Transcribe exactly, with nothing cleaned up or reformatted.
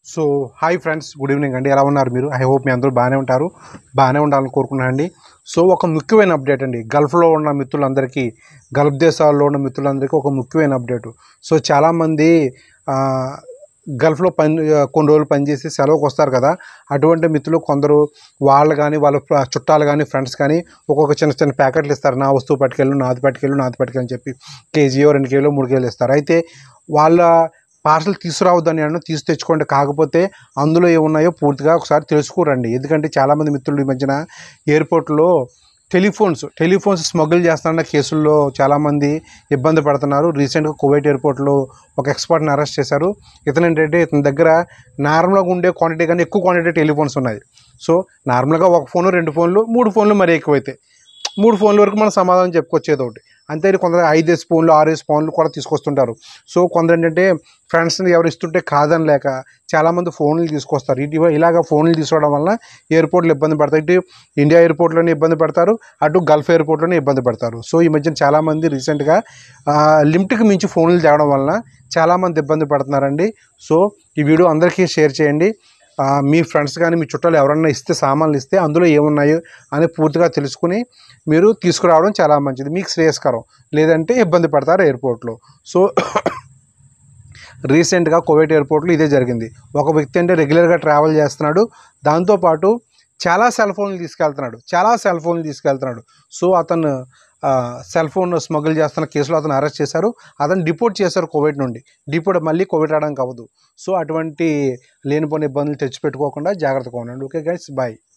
So hi friends, good evening అండి. ఎలా ఉన్నారు మీరు? ఐ హోప్ మీ అందరూ బాగానే ఉంటారు, బాగానే ఉండాలని కోరుకున్నాను అండి. సో ఒక ముఖ్యమైన అప్డేట్ అండి, గల్ఫ్లో ఉన్న మిత్రులందరికీ, గల్ఫ్ దేశాల్లో ఉన్న మిత్రులందరికీ ఒక ముఖ్యమైన అప్డేటు. సో చాలామంది గల్ఫ్లో పని కొన్ని రోజులు పనిచేసి సెలవుకు వస్తారు కదా, అటువంటి మిత్రులు కొందరు వాళ్ళు కానీ వాళ్ళ చుట్టాలు కానీ ఫ్రెండ్స్ కానీ ఒక్కొక్క చిన్న చిన్న ప్యాకెట్లు ఇస్తారు. నా వస్తువు పట్టుకెళ్ళు, నాది పట్టుకెళ్ళు, నాది పట్టుకెళ్ళని చెప్పి కేజీయో రెండు కేజీలో మూడు కేజీలు ఇస్తారు. అయితే వాళ్ళ పార్సల్ తీసుకురావద్దని అన్న తీసి తెచ్చుకోండి, కాకపోతే అందులో ఏమున్నాయో పూర్తిగా ఒకసారి తెలుసుకోరండి. ఎందుకంటే చాలామంది మిత్రులు ఈ మధ్యన ఎయిర్పోర్ట్లో టెలిఫోన్స్ టెలిఫోన్స్ స్మగుల్ చేస్తున్న కేసుల్లో చాలామంది ఇబ్బంది పడుతున్నారు. రీసెంట్గా కువైట్ ఎయిర్పోర్ట్లో ఒక ఎక్స్పర్ట్ని అరెస్ట్ చేశారు. ఇతను ఏంటంటే ఇతని దగ్గర నార్మల్గా ఉండే క్వాంటిటీ కానీ ఎక్కువ క్వాంటిటీ టెలిఫోన్స్ ఉన్నాయి. సో నార్మల్గా ఒక ఫోను, రెండు ఫోన్లు, మూడు ఫోన్లు మరీ ఎక్కువైతే మూడు ఫోన్ల వరకు మనం సమాధానం చెప్పుకొచ్చేది ఒకటి. అంతే కొందరు ఐదేసి ఫోన్లు, ఆరేసి ఫోన్లు కూడా తీసుకొస్తుంటారు. సో కొందరు ఏంటంటే ఫ్రెండ్స్ని ఎవరు ఇస్తుంటే కాదని లేక చాలామంది ఫోన్లు తీసుకొస్తారు. ఇటు ఇలాగ ఫోన్లు తీసుకోవడం వల్ల ఎయిర్పోర్ట్లు ఇబ్బంది పడతాయి. ఇటు ఇండియా ఎయిర్పోర్ట్లోనే ఇబ్బంది పడతారు, అటు గల్ఫ్ ఎయిర్పోర్ట్లోనే ఇబ్బంది పడతారు. సో ఈ మధ్యన చాలామంది రీసెంట్గా లిమిట్కి మించి ఫోన్లు తేవడం వలన చాలామంది ఇబ్బంది పడుతున్నారండి. సో ఈ వీడియో అందరికీ షేర్ చేయండి. మీ ఫ్రెండ్స్ కానీ మీ చుట్టాలు ఎవరన్నా ఇస్తే, సామాన్లు ఇస్తే అందులో ఏమున్నాయో అని పూర్తిగా తెలుసుకుని మీరు తీసుకురావడం చాలా మంచిది, మీకు శ్రేయస్కరం. లేదంటే ఇబ్బంది పడతారు ఎయిర్పోర్ట్లో. సో రీసెంట్గా కువైట్ ఎయిర్పోర్ట్లో ఇదే జరిగింది. ఒక వ్యక్తి అంటే రెగ్యులర్గా ట్రావెల్ చేస్తున్నాడు, దాంతోపాటు చాలా సెల్ ఫోన్లు తీసుకెళ్తున్నాడు చాలా సెల్ ఫోన్లు తీసుకెళ్తున్నాడు సో అతను సెల్ ఫోన్ స్మగుల్ చేస్తున్న కేసులో అతను అరెస్ట్ చేశారు. అతను డిపోర్ట్ చేశారు కువైట్ నుండి. డిపోర్ట్ మళ్ళీ కువైట్ రావడానికి అవ్వదు. సో అటువంటి లేనిపోని ఇబ్బందులు తెచ్చిపెట్టుకోకుండా జాగ్రత్తగా ఉండండి. Okay guys, bye.